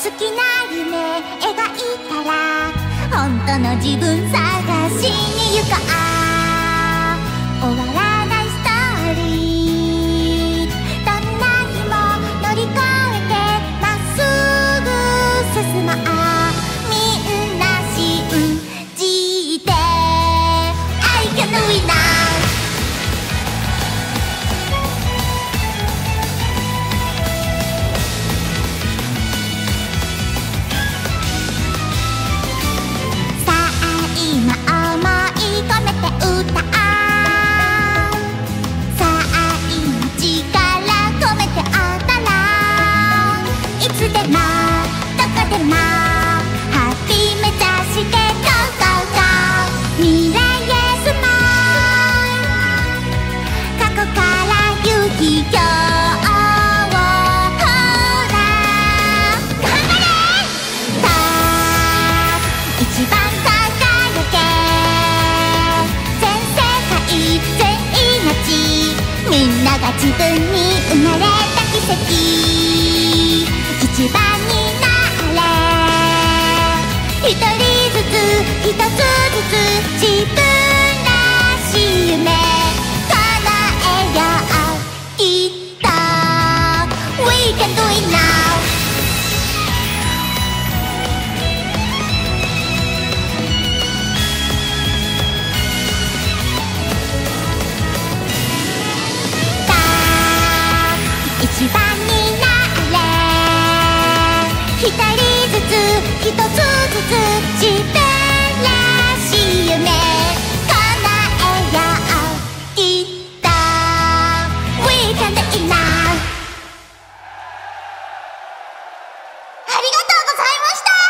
好きな夢描いたら本当の自分探しに行こう。終わらないストーリー、どんな日も乗り越えてまっすぐ進もう。みんな信じて I can win now。自分に生まれた奇跡、一番になれ。一人ずつ一つずつ自分らしい夢叶えよう。きっと We can do it now。一番になれ。一人ずつ一つずつ自分らしい夢叶えよう。きっと We can do it now。 ありがとうございました。